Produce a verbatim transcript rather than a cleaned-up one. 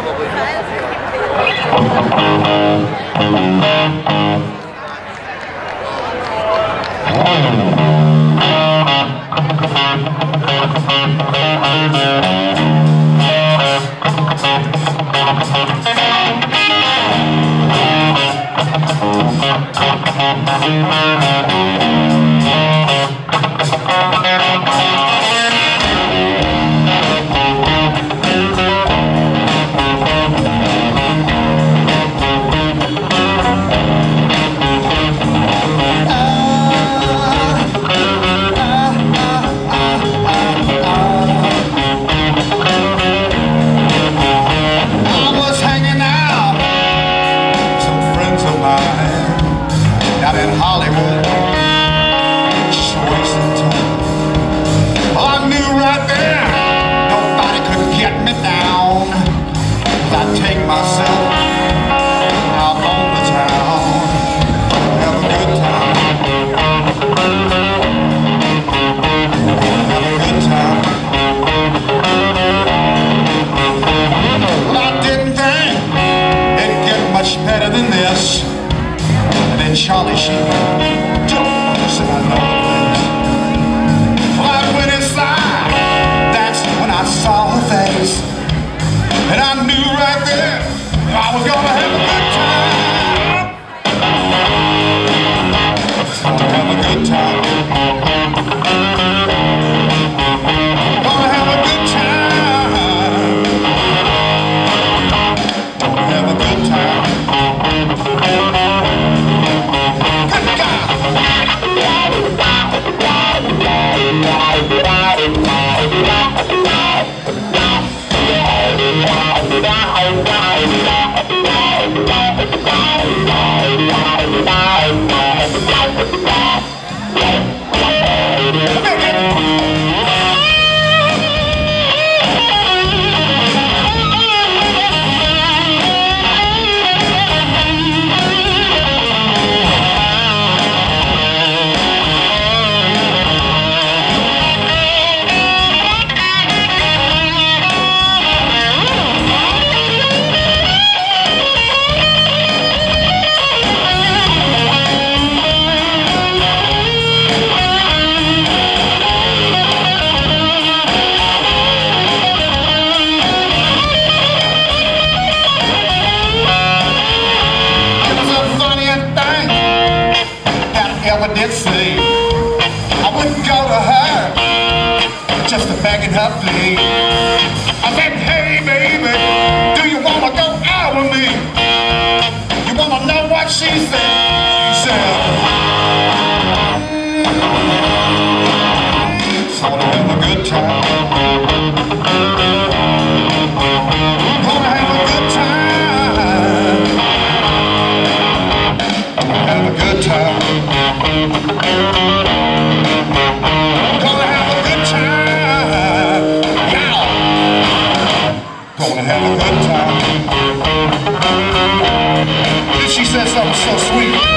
Charlie Sheen said I know the place. Well, I went inside, that's when I saw her face, and I knew right there I was gonna have a good time. Gonna have a good time. Gonna have a good time. Gonna have a good time. Did see I wouldn't go to her just to beg her plea. I said, hey baby, do you wanna go out with me? You wanna know what she said? She said, mm, so to have a good time. Gonna have a good time. Have a good time. Gonna have a good time, yeah. Gonna have a good time. Then she said something so sweet.